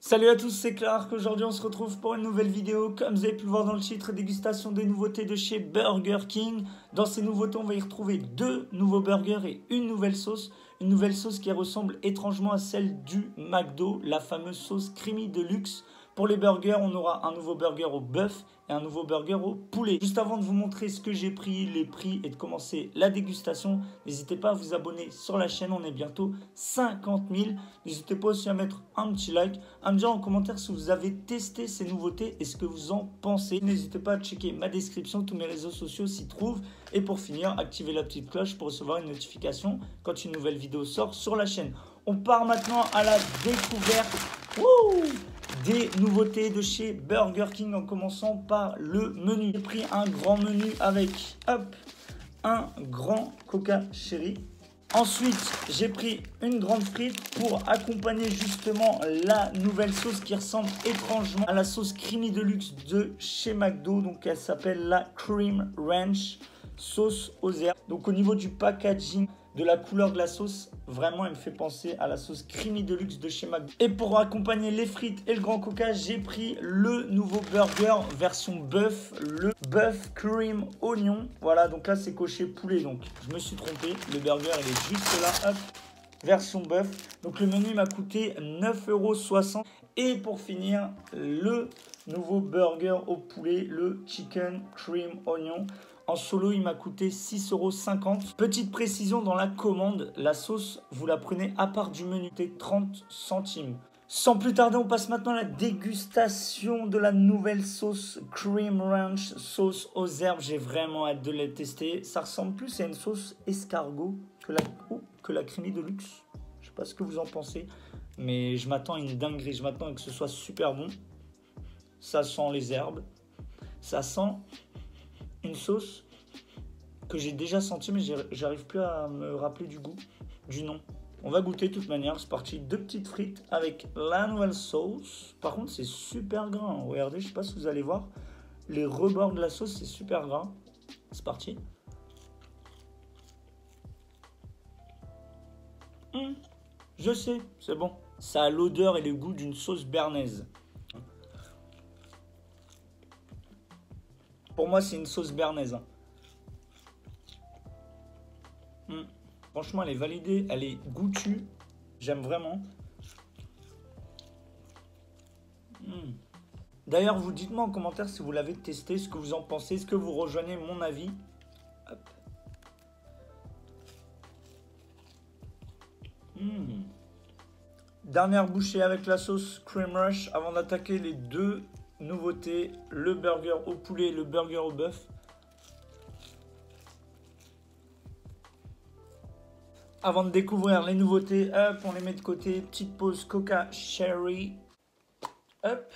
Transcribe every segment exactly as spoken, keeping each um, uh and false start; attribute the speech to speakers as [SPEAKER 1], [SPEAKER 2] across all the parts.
[SPEAKER 1] Salut à tous, c'est Clark. Aujourd'hui on se retrouve pour une nouvelle vidéo. Comme vous avez pu le voir dans le titre, dégustation des nouveautés de chez Burger King. Dans ces nouveautés, on va y retrouver deux nouveaux burgers et une nouvelle sauce. Une nouvelle sauce qui ressemble étrangement à celle du McDo, la fameuse sauce Creamy Deluxe. Pour les burgers, on aura un nouveau burger au bœuf et un nouveau burger au poulet. Juste avant de vous montrer ce que j'ai pris, les prix et de commencer la dégustation, n'hésitez pas à vous abonner sur la chaîne, on est bientôt cinquante mille. N'hésitez pas aussi à mettre un petit like, à me dire en commentaire si vous avez testé ces nouveautés et ce que vous en pensez. N'hésitez pas à checker ma description, tous mes réseaux sociaux s'y trouvent. Et pour finir, activez la petite cloche pour recevoir une notification quand une nouvelle vidéo sort sur la chaîne. On part maintenant à la découverte. Wouh des nouveautés de chez Burger King en commençant par le menu. J'ai pris un grand menu avec hop, un grand Coca Cherry. Ensuite, j'ai pris une grande frite pour accompagner justement la nouvelle sauce qui ressemble étrangement à la sauce Creamy Deluxe de chez McDo. Donc elle s'appelle la Cream Ranch sauce aux herbes. Donc au niveau du packaging, de la couleur de la sauce, vraiment elle me fait penser à la sauce Creamy Deluxe de chez McDo. Et pour accompagner les frites et le grand coca, j'ai pris le nouveau burger version bœuf, le bœuf cream oignon. Voilà, donc là c'est coché poulet, donc je me suis trompé, le burger il est juste là, hop, version bœuf. Donc le menu m'a coûté neuf euros soixante. Et pour finir, le nouveau burger au poulet, le chicken cream onion. En solo, il m'a coûté six euros cinquante. Petite précision dans la commande, la sauce, vous la prenez à part du menu, c'est trente centimes. Sans plus tarder, on passe maintenant à la dégustation de la nouvelle sauce Cream Ranch, sauce aux herbes. J'ai vraiment hâte de la tester. Ça ressemble plus à une sauce escargot que la, oh, que la Creamy Deluxe. Je sais pas ce que vous en pensez, mais je m'attends à une dinguerie. Je m'attends à que ce soit super bon. Ça sent les herbes. Ça sent une sauce que j'ai déjà senti, mais j'arrive plus à me rappeler du goût, du nom. On va goûter de toute manière. C'est parti. Deux petites frites avec la nouvelle sauce. Par contre, c'est super gras. Regardez, je sais pas si vous allez voir. Les rebords de la sauce, c'est super gras. C'est parti. Mmh, je sais, c'est bon. Ça a l'odeur et le goût d'une sauce béarnaise. Pour moi, c'est une sauce béarnaise. Mmh. Franchement, elle est validée, elle est goûtue. J'aime vraiment. Mmh. D'ailleurs, vous dites-moi en commentaire si vous l'avez testé, ce que vous en pensez. Est-ce que vous rejoignez mon avis? Hop. Mmh. Dernière bouchée avec la sauce Cream Rush avant d'attaquer les deux nouveautés, le burger au poulet et le burger au bœuf. Avant de découvrir les nouveautés, hop, on les met de côté. Petite pause Coca Cherry. Hop.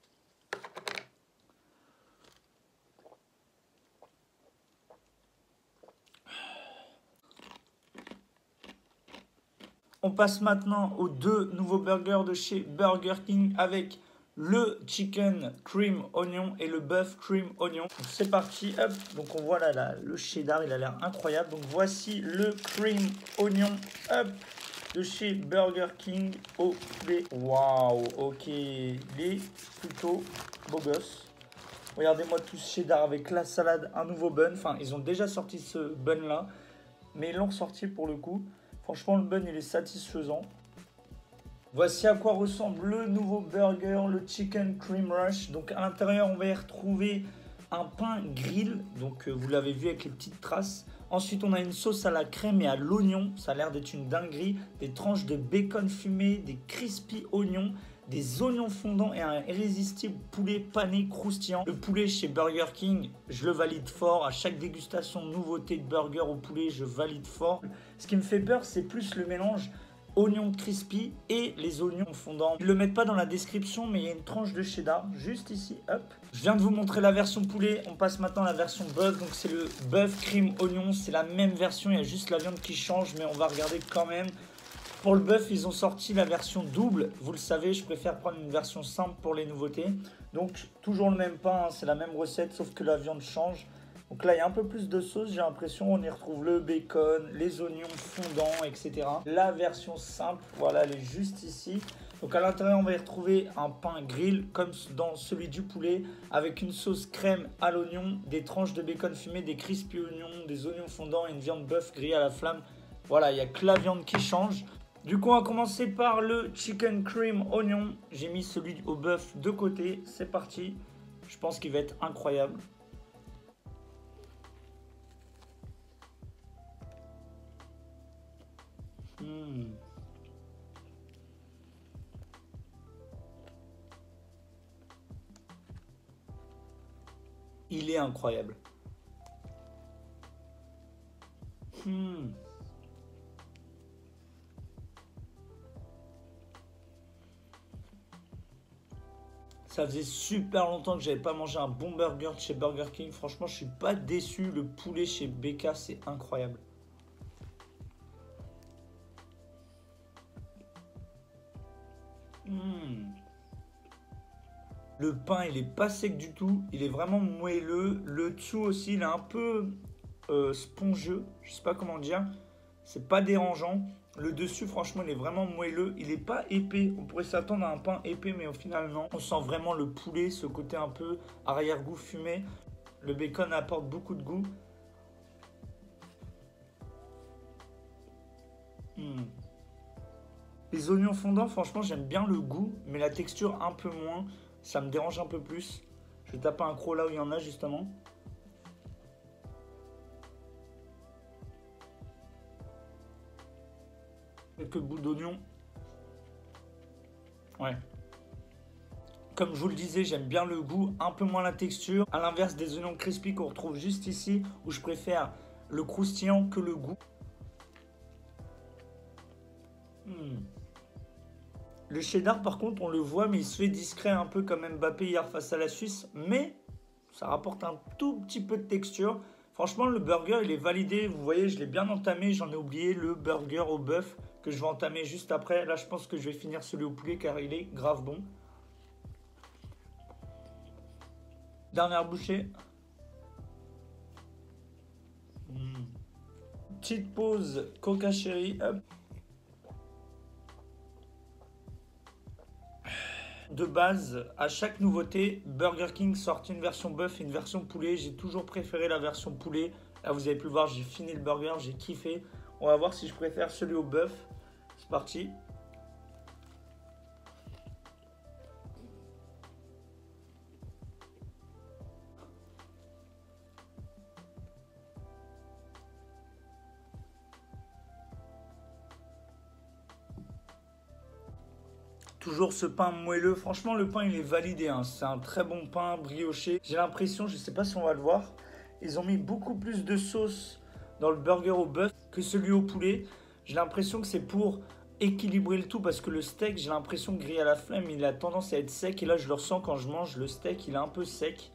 [SPEAKER 1] On passe maintenant aux deux nouveaux burgers de chez Burger King avec le chicken cream onion et le bœuf cream onion. C'est parti, hop. Donc on voit là, là le cheddar, il a l'air incroyable. Donc voici le cream onion, hop, de chez Burger King au poulet. Waouh, ok, il est plutôt beau gosse. Regardez-moi tout ce cheddar avec la salade, un nouveau bun. Enfin, ils ont déjà sorti ce bun là, mais ils l'ont sorti pour le coup. Franchement, le bun il est satisfaisant. Voici à quoi ressemble le nouveau burger, le Chicken Cream Rush. Donc à l'intérieur, on va y retrouver un pain grill. Donc euh, vous l'avez vu avec les petites traces. Ensuite, on a une sauce à la crème et à l'oignon. Ça a l'air d'être une dinguerie. Des tranches de bacon fumé, des crispy oignons, des oignons fondants et un irrésistible poulet pané croustillant. Le poulet chez Burger King, je le valide fort. À chaque dégustation, nouveauté de burger au poulet, je valide fort. Ce qui me fait peur, c'est plus le mélange oignons crispy et les oignons fondants. Ils ne le mettent pas dans la description, mais il y a une tranche de cheddar juste ici, hop. Je viens de vous montrer la version poulet, on passe maintenant à la version bœuf. Donc c'est le bœuf cream oignon, c'est la même version, il y a juste la viande qui change, mais on va regarder quand même. Pour le bœuf, ils ont sorti la version double. Vous le savez, je préfère prendre une version simple pour les nouveautés. Donc toujours le même pain, hein, c'est la même recette, sauf que la viande change. Donc là, il y a un peu plus de sauce, j'ai l'impression. On y retrouve le bacon, les oignons fondants, et cetera. La version simple, voilà, elle est juste ici. Donc à l'intérieur, on va y retrouver un pain grill comme dans celui du poulet avec une sauce crème à l'oignon, des tranches de bacon fumé, des crispy oignons, des oignons fondants et une viande bœuf grillée à la flamme. Voilà, il n'y a que la viande qui change. Du coup, on va commencer par le chicken cream oignon. J'ai mis celui au bœuf de côté. C'est parti. Je pense qu'il va être incroyable. Mmh. Il est incroyable. Mmh. Ça faisait super longtemps que j'avais pas mangé un bon burger de chez Burger King. Franchement, je suis pas déçu. Le poulet chez B K, c'est incroyable. Mmh. Le pain, il est pas sec du tout. Il est vraiment moelleux. Le dessous aussi, il est un peu euh, spongieux. Je sais pas comment dire. C'est pas dérangeant. Le dessus, franchement, il est vraiment moelleux. Il n'est pas épais. On pourrait s'attendre à un pain épais, mais au final, non. On sent vraiment le poulet, ce côté un peu arrière-goût fumé. Le bacon apporte beaucoup de goût. Mmh. Les oignons fondants, franchement, j'aime bien le goût, mais la texture un peu moins. Ça me dérange un peu plus. Je vais taper un croc là où il y en a, justement. Quelques bouts d'oignon. Ouais. Comme je vous le disais, j'aime bien le goût, un peu moins la texture. À l'inverse des oignons crispy qu'on retrouve juste ici, où je préfère le croustillant que le goût. Mmh. Le cheddar, par contre, on le voit, mais il se fait discret un peu comme Mbappé hier face à la Suisse. Mais ça rapporte un tout petit peu de texture. Franchement, le burger, il est validé. Vous voyez, je l'ai bien entamé. J'en ai oublié le burger au bœuf que je vais entamer juste après. Là, je pense que je vais finir celui au poulet car il est grave bon. Dernière bouchée. Mmh. Petite pause Coca Cherry. Hop. De base, à chaque nouveauté, Burger King sort une version bœuf et une version poulet. J'ai toujours préféré la version poulet. Là, vous avez pu le voir, j'ai fini le burger, j'ai kiffé. On va voir si je préfère celui au bœuf. C'est parti. Toujours ce pain moelleux. Franchement, le pain, il est validé. Hein. C'est un très bon pain brioché. J'ai l'impression, je ne sais pas si on va le voir, ils ont mis beaucoup plus de sauce dans le burger au bœuf que celui au poulet. J'ai l'impression que c'est pour équilibrer le tout parce que le steak, j'ai l'impression que grillé à la flamme, il a tendance à être sec. Et là, je le ressens quand je mange. Le steak, il est un peu sec.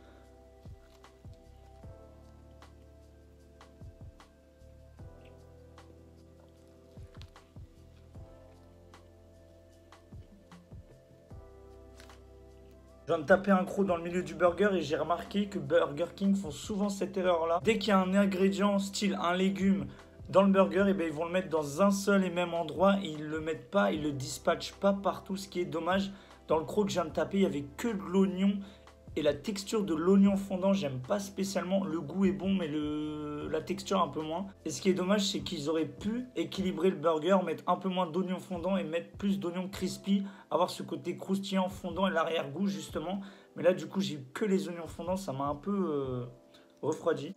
[SPEAKER 1] Je viens de taper un croc dans le milieu du burger et j'ai remarqué que Burger King font souvent cette erreur-là. Dès qu'il y a un ingrédient, style un légume, dans le burger, et bien ils vont le mettre dans un seul et même endroit et ils ne le mettent pas, ils ne le dispatchent pas partout, ce qui est dommage. Dans le croc que je viens de taper, il n'y avait que de l'oignon. Et la texture de l'oignon fondant, j'aime pas spécialement. Le goût est bon, mais le... la texture un peu moins. Et ce qui est dommage, c'est qu'ils auraient pu équilibrer le burger, mettre un peu moins d'oignon fondant et mettre plus d'oignon crispy, avoir ce côté croustillant fondant et l'arrière-goût justement. Mais là, du coup, j'ai que les oignons fondants, ça m'a un peu euh, refroidi.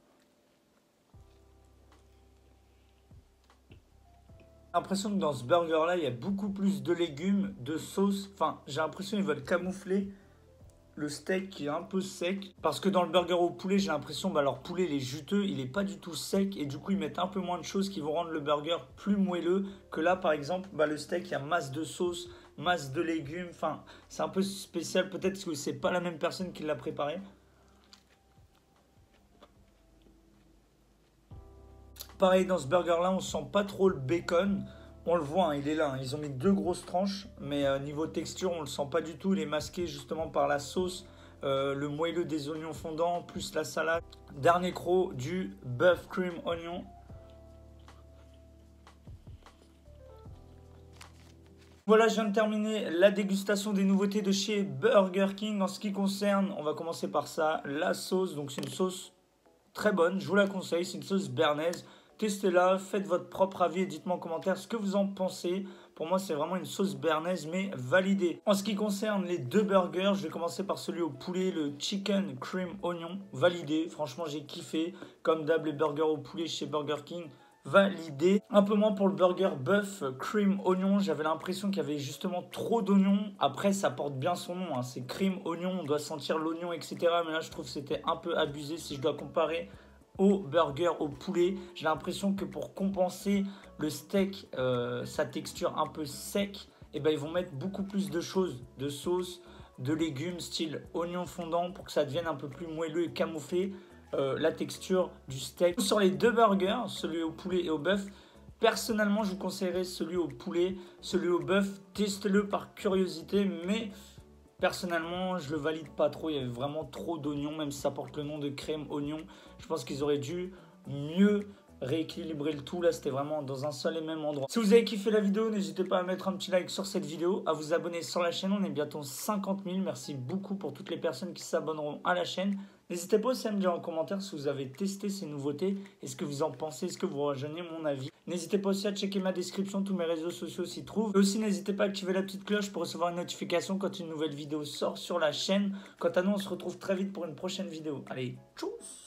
[SPEAKER 1] J'ai l'impression que dans ce burger-là, il y a beaucoup plus de légumes, de sauce. Enfin, j'ai l'impression qu'ils veulent camoufler le steak qui est un peu sec. Parce que dans le burger au poulet, j'ai l'impression que bah, leur poulet il est juteux, il n'est pas du tout sec. Et du coup, ils mettent un peu moins de choses qui vont rendre le burger plus moelleux. Que là, par exemple, bah, le steak, il y a masse de sauce, masse de légumes. Enfin, c'est un peu spécial. Peut-être que c'est pas la même personne qui l'a préparé. Pareil, dans ce burger-là, on sent pas trop le bacon. On le voit, hein, il est là. Hein. Ils ont mis deux grosses tranches, mais euh, niveau texture, on le sent pas du tout. Il est masqué justement par la sauce, euh, le moelleux des oignons fondants, plus la salade. Dernier croc du bœuf cream oignon. Voilà, je viens de terminer la dégustation des nouveautés de chez Burger King. En ce qui concerne, on va commencer par ça, la sauce. Donc c'est une sauce très bonne, je vous la conseille, c'est une sauce béarnaise. Testez-la, faites votre propre avis et dites-moi en commentaire ce que vous en pensez. Pour moi, c'est vraiment une sauce béarnaise, mais validée. En ce qui concerne les deux burgers, je vais commencer par celui au poulet, le Chicken Cream Onion, validé. Franchement, j'ai kiffé. Comme d'hab, les burgers au poulet chez Burger King, validé. Un peu moins pour le burger Buff Cream Onion. J'avais l'impression qu'il y avait justement trop d'oignons. Après, ça porte bien son nom, hein. C'est Cream Onion, on doit sentir l'oignon, et cetera. Mais là, je trouve que c'était un peu abusé si je dois comparer au burger au poulet. J'ai l'impression que pour compenser le steak, euh, sa texture un peu sec, et ben ils vont mettre beaucoup plus de choses, de sauce, de légumes, style oignon fondant, pour que ça devienne un peu plus moelleux et camoufler euh, la texture du steak. Sur les deux burgers, celui au poulet et au bœuf, personnellement, je vous conseillerais celui au poulet, celui au bœuf, testez-le par curiosité, mais personnellement, je le valide pas trop. Il y avait vraiment trop d'oignons, même si ça porte le nom de crème oignon. Je pense qu'ils auraient dû mieux rééquilibrer le tout. Là, c'était vraiment dans un seul et même endroit. Si vous avez kiffé la vidéo, n'hésitez pas à mettre un petit like sur cette vidéo, à vous abonner sur la chaîne. On est bientôt cinquante mille. Merci beaucoup pour toutes les personnes qui s'abonneront à la chaîne. N'hésitez pas aussi à me dire en commentaire si vous avez testé ces nouveautés et ce que vous en pensez, est-ce que vous rejoignez mon avis. N'hésitez pas aussi à checker ma description, tous mes réseaux sociaux s'y trouvent. Et aussi, n'hésitez pas à activer la petite cloche pour recevoir une notification quand une nouvelle vidéo sort sur la chaîne. Quant à nous, on se retrouve très vite pour une prochaine vidéo. Allez, tchuss!